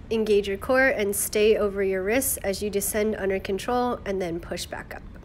Engage your core and stay over your wrists as you descend under control and then push back up.